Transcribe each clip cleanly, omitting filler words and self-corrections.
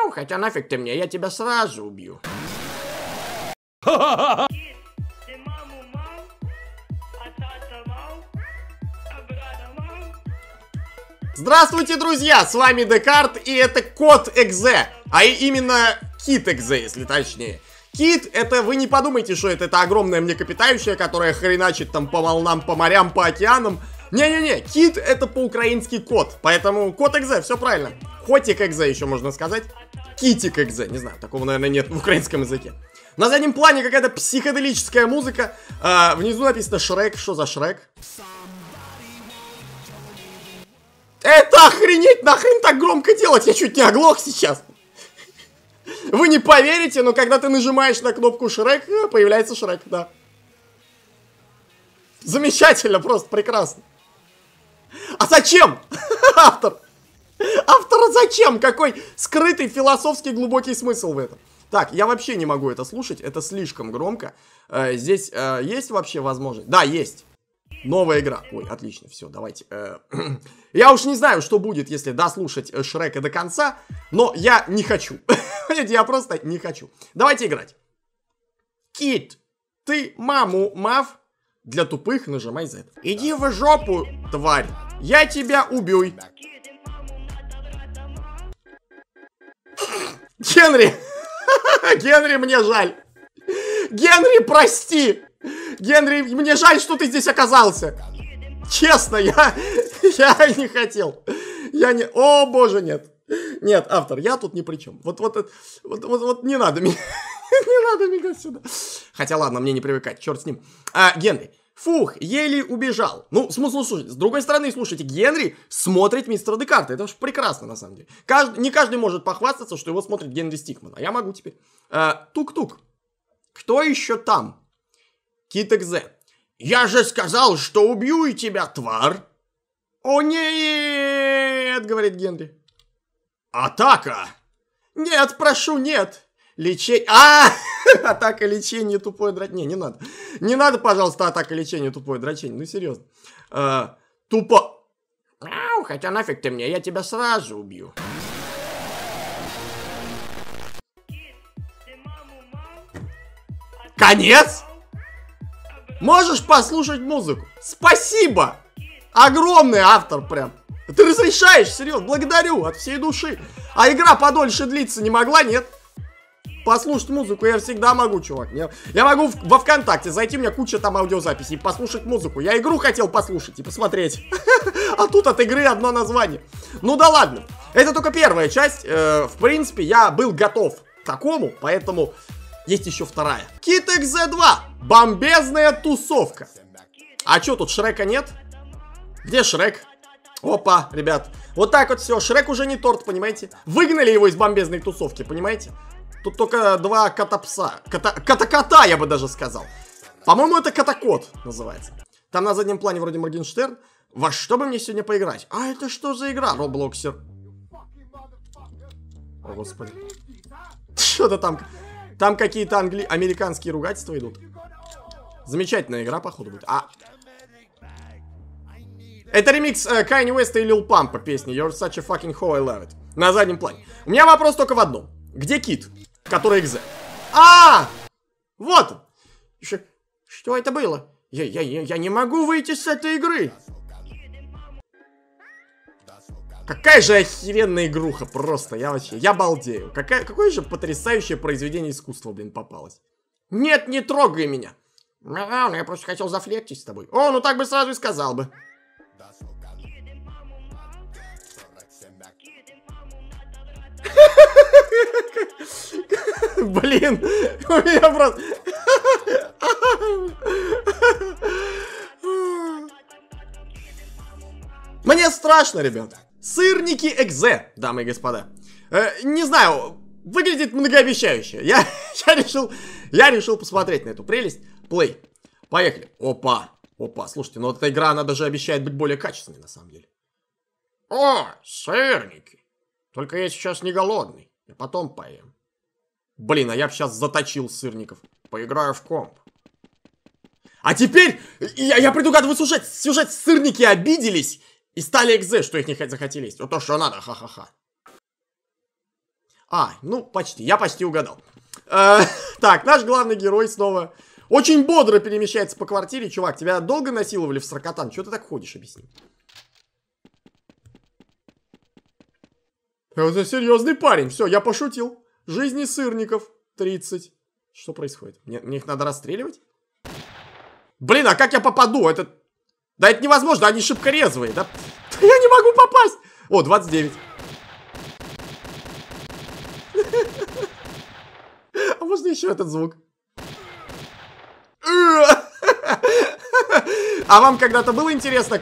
Мяу, хотя нафиг ты мне, я тебя сразу убью. Здравствуйте, друзья! С вами Декарт, и это Кот Экзе. А именно Кит Экзе, если точнее. Кит, это вы не подумайте, что это огромное млекопитающее, которое хреначит там по волнам, по морям, по океанам. Не-не-не, Кит это по-украински кот. Поэтому Кот Экзе, все правильно. Котик Экзе еще можно сказать. Китик Экзе, не знаю, такого, наверное, нет в украинском языке. На заднем плане какая-то психоделическая музыка. Внизу написано Шрек. Что за Шрек? Это охренеть, нахрен так громко делать? Я чуть не оглох сейчас. Вы не поверите, но когда ты нажимаешь на кнопку Шрек, появляется Шрек, да. Замечательно, просто прекрасно. А зачем? Автор, зачем? Какой скрытый философский глубокий смысл в этом? Так, я вообще не могу это слушать, это слишком громко. Здесь есть вообще возможность? Да, есть. Новая игра. Ой, отлично, все, давайте. Я уж не знаю, что будет, если дослушать Шрека до конца, но я не хочу. Я просто не хочу. Давайте играть. Кит, ты маму мав? Для тупых нажимай Z. Иди в жопу, тварь. Я тебя убью. Генри! Генри, мне жаль. Генри, прости. Генри, мне жаль, что ты здесь оказался. Честно, я не хотел. О, боже, нет. Нет, автор, я тут ни при чем. Вот не надо меня. Не надо меня сюда. Хотя ладно, мне не привыкать, черт с ним. Генри, фух, еле убежал. Ну, смысл слушать. С другой стороны, слушайте, Генри смотрит мистера Декарта. Это уж прекрасно, на самом деле. Не каждый может похвастаться, что его смотрит Генри Стикман. А я могу теперь. Тук-тук. Кто еще там? Кит Экзе. Я же сказал, что убью тебя, тварь. О нет, говорит Генри. Атака. Нет, прошу, нет. Лечение. Атака, лечение, тупое дрочение. Не надо. Не надо, пожалуйста, атака, лечение, тупое дрочение. Ну, серьезно. Тупо. Мяу, хотя нафиг ты мне, я тебя сразу убью. Конец? Можешь послушать музыку? Спасибо! Огромный автор прям. Ты разрешаешь, серьезно, благодарю от всей души. А игра подольше длиться не могла, нет? Послушать музыку я всегда могу, чувак. Я могу во ВКонтакте зайти, у меня куча там аудиозаписей, и послушать музыку. Я игру хотел послушать и посмотреть. А тут от игры одно название. Ну да ладно. Это только первая часть. В принципе, я был готов к такому, поэтому есть еще вторая. Кит Экзе 2. Бомбезная тусовка. А что, тут Шрека нет? Где Шрек? Опа, ребят. Вот так вот все. Шрек уже не торт, понимаете? Выгнали его из бомбезной тусовки, понимаете? Тут только два кота-пса. Кота-кота, я бы даже сказал. По-моему, это кота-кот называется. Там на заднем плане вроде Моргенштерн. Во что бы мне сегодня поиграть? А это что за игра? Роблоксер. О, господи. Что-то там... Там какие-то американские ругательства идут. Замечательная игра, походу, будет. Это ремикс Kanye West и Lil Pump по песне You're such a fucking hoe, I love it. На заднем плане. У меня вопрос только в одном. Где Кит, который Экзе? Вот он. Что это было? Я не могу выйти с этой игры. Какая же охеренная игруха, просто, я балдею. Какое же потрясающее произведение искусства, блин, попалось. Нет, не трогай меня. Я просто хотел зафлектить с тобой. О, ну так бы сразу и сказал бы. Блин, у меня просто... Мне страшно, ребята. Сырники Экзе, дамы и господа. Не знаю, выглядит многообещающе. Я решил посмотреть на эту прелесть. Плей. Поехали. Опа. Слушайте, ну вот эта игра, она даже обещает быть более качественной, на самом деле. О, сырники. Только я сейчас не голодный. Я потом поем. Блин, а я бы сейчас заточил сырников. Поиграю в комп. А теперь я предугадываю сюжет. Сырники обиделись и стали Экзе, что их не захотели есть. Вот то, что надо, ха-ха-ха. А, ну, почти. Я почти угадал. Так, наш главный герой снова очень бодро перемещается по квартире. Чувак, тебя долго насиловали в Саркатан? Чего ты так ходишь, объясни. Это серьезный парень. Все, я пошутил. Жизни сырников 30. Что происходит? Мне их надо расстреливать? Блин, а как я попаду? Это... Да это невозможно, они шибко резвые. Да? Я не могу попасть. О, 29. А можно еще этот звук? А вам когда-то было интересно,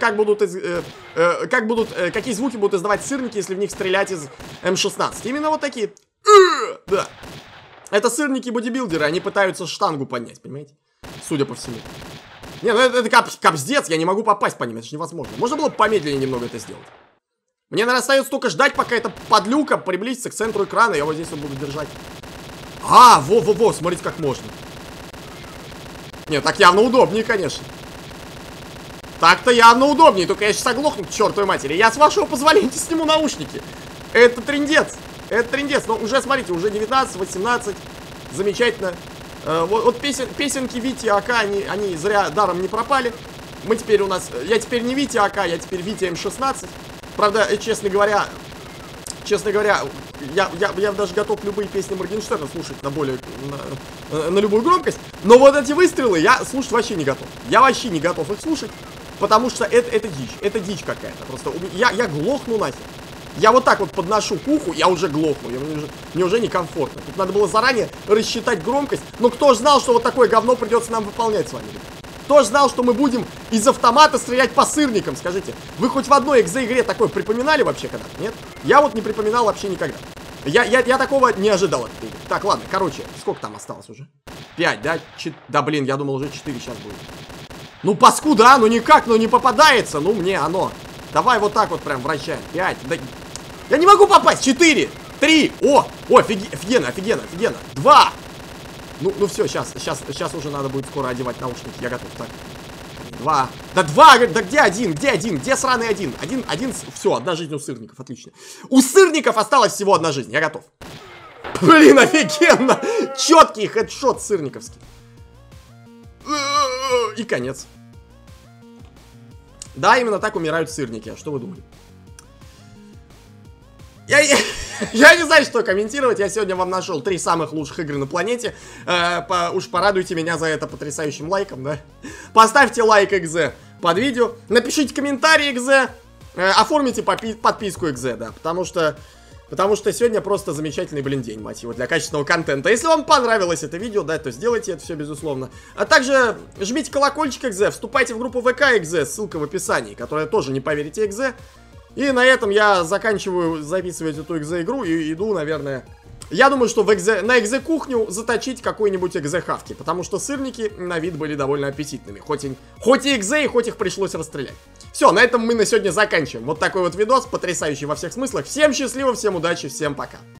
какие звуки будут издавать сырники, если в них стрелять из М16? Именно вот такие. Да. Это сырники-бодибилдеры, они пытаются штангу поднять, понимаете? Судя по всему. Не, ну это капздец, я не могу попасть по ним, это же невозможно. Можно было помедленнее немного это сделать. Мне, наверное, остается только ждать, пока эта подлюка приблизится к центру экрана, я вот здесь вот буду держать. А, во-во-во, смотрите, как можно. Нет, так явно удобнее, конечно. Так-то явно удобнее, только я сейчас оглохну к чертовой матери. Я, с вашего позволения, сниму наушники. Это трындец. Это трындец. Но уже, смотрите, уже 19, 18. Замечательно. Вот песенки Вити АК, они зря даром не пропали. Мы теперь у нас... Я теперь не Вити АК, я теперь Вити М16. Правда, честно говоря, я даже готов любые песни Моргенштерна слушать на любую громкость. Но вот эти выстрелы я слушать вообще не готов. Я вообще не готов их слушать. Потому что это дичь. Это дичь какая-то. Просто я глохну нахер. Я вот так вот подношу к уху, я уже глохну. Мне уже некомфортно. Тут надо было заранее рассчитать громкость. Но кто ж знал, что вот такое говно придется нам выполнять с вами? Кто ж знал, что мы будем из автомата стрелять по сырникам, скажите? Вы хоть в одной экзе-игре такое припоминали вообще когда-то? Нет? Я вот не припоминал вообще никогда. Я такого не ожидал от этой игры. Так, ладно, короче, сколько там осталось уже? 5, да? Да, блин, я думал уже 4 сейчас будет. Ну, паскуда, ну никак, ну не попадается. Ну, мне оно. Давай вот так вот прям вращаем. 5, да... Я не могу попасть. 4, 3, о, офигенно, офигенно, офигенно. 2. Ну все, сейчас уже надо будет скоро одевать наушники. Я готов. Так. 2. Да 2, да где один? Где один? Где сраный один? Один, все, одна жизнь у сырников, отлично. У сырников осталось всего одна жизнь, я готов. Блин, офигенно. Четкий хедшот сырниковский. И конец. Да, именно так умирают сырники. А что вы думали? Я не знаю, что комментировать. Я сегодня вам нашел 3 самых лучших игры на планете. Уж порадуйте меня за это потрясающим лайком, да? Поставьте лайк экзе под видео. Напишите комментарий экзе. Оформите подписку экзе, да. Потому что сегодня просто замечательный, блин, день, мать его, для качественного контента. Если вам понравилось это видео, да, то сделайте это все, безусловно. А также жмите колокольчик экзе, вступайте в группу ВК экзе, ссылка в описании, которая тоже, не поверите, экзе. И на этом я заканчиваю записывать эту экзе-игру и иду, наверное... Я думаю, что на экзе-кухню заточить какой-нибудь экзе-хавки, потому что сырники на вид были довольно аппетитными. Хоть и экзе, и хоть их пришлось расстрелять. Все, на этом мы на сегодня заканчиваем. Вот такой вот видос, потрясающий во всех смыслах. Всем счастливо, всем удачи, всем пока.